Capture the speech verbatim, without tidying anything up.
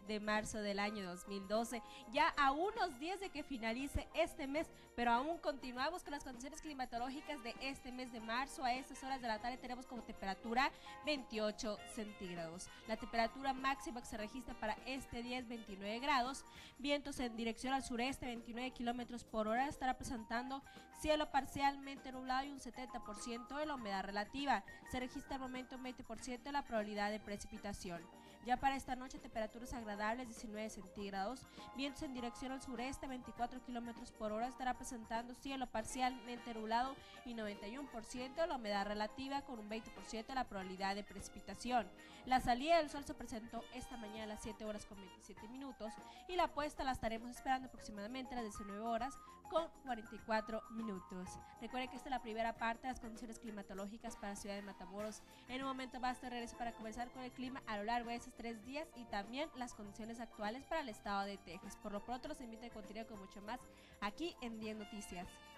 de marzo del año dos mil doce. Ya a unos días de que finalice este mes, pero aún continuamos con las condiciones climatológicas de este mes de marzo. A estas horas de la tarde tenemos como temperatura veintiocho centígrados. La temperatura máxima que se registra para este día es veintinueve grados. Vientos en dirección al sureste, veintinueve kilómetros por hora. Estará presentando cielo parcialmente nublado y un setenta por ciento de la humedad relativa. Se registra al momento un veinte por ciento de la probabilidad de precipitación. Ya para esta noche, temperaturas agradables, diecinueve centígrados. Vientos en dirección al sureste, veinticuatro kilómetros por hora. Estará presentando cielo parcialmente nublado y noventa y uno por ciento de la humedad relativa, con un veinte por ciento de la probabilidad de precipitación. La salida del sol se presentó esta mañana a las siete horas con veintisiete minutos y la puesta la estaremos esperando aproximadamente a las diecinueve horas con cuarenta y cuatro minutos. Recuerden que esta es la primera parte de las condiciones climatológicas para la ciudad de Matamoros. En un momento basta regreso para conversar con el clima a lo largo de estos tres días y también las condiciones actuales para el estado de Texas. Por lo pronto los invito a continuar con mucho más aquí en diez Noticias.